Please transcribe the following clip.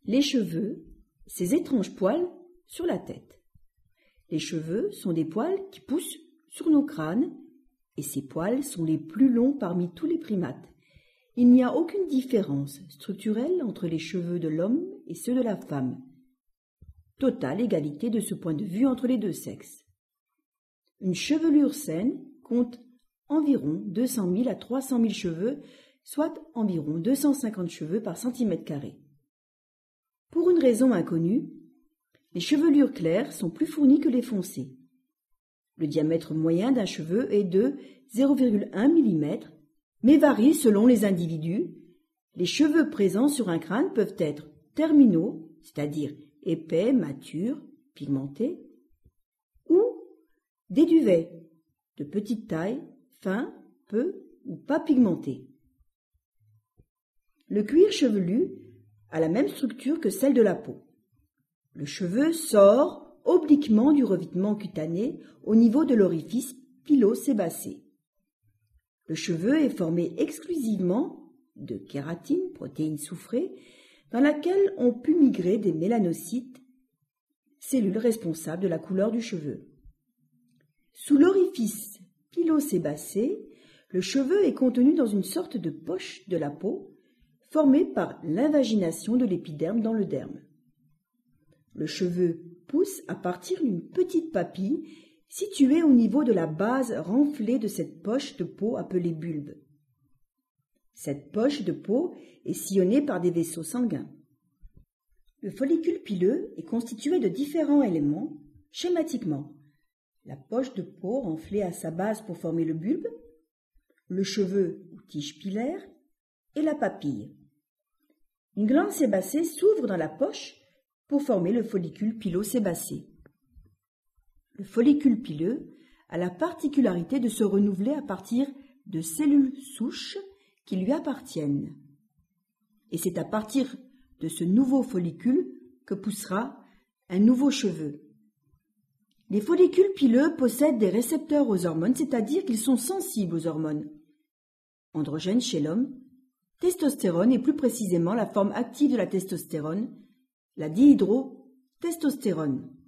Les cheveux, ces étranges poils sur la tête. Les cheveux sont des poils qui poussent sur nos crânes et ces poils sont les plus longs parmi tous les primates. Il n'y a aucune différence structurelle entre les cheveux de l'homme et ceux de la femme. Totale égalité de ce point de vue entre les deux sexes. Une chevelure saine compte environ 200 000 à 300 000 cheveux, soit environ 250 cheveux par centimètre carré. Pour une raison inconnue, les chevelures claires sont plus fournies que les foncées. Le diamètre moyen d'un cheveu est de 0,1 mm, mais varie selon les individus. Les cheveux présents sur un crâne peuvent être terminaux, c'est-à-dire épais, matures, pigmentés, ou des duvets, de petite taille, fins, peu ou pas pigmentés. Le cuir chevelu a la même structure que celle de la peau. Le cheveu sort obliquement du revêtement cutané au niveau de l'orifice pilosébacé. Le cheveu est formé exclusivement de kératine, protéine soufrée, dans laquelle ont pu migrer des mélanocytes, cellules responsables de la couleur du cheveu. Sous l'orifice pilosébacé, le cheveu est contenu dans une sorte de poche de la peau formée par l'invagination de l'épiderme dans le derme. Le cheveu pousse à partir d'une petite papille située au niveau de la base renflée de cette poche de peau appelée bulbe. Cette poche de peau est sillonnée par des vaisseaux sanguins. Le follicule pileux est constitué de différents éléments, schématiquement. La poche de peau renflée à sa base pour former le bulbe, le cheveu ou tige pilaire et la papille. Une glande sébacée s'ouvre dans la poche pour former le follicule pilosébacé. Le follicule pileux a la particularité de se renouveler à partir de cellules souches qui lui appartiennent. Et c'est à partir de ce nouveau follicule que poussera un nouveau cheveu. Les follicules pileux possèdent des récepteurs aux hormones, c'est-à-dire qu'ils sont sensibles aux hormones. Androgènes chez l'homme, testostérone et plus précisément la forme active de la testostérone, la dihydrotestostérone.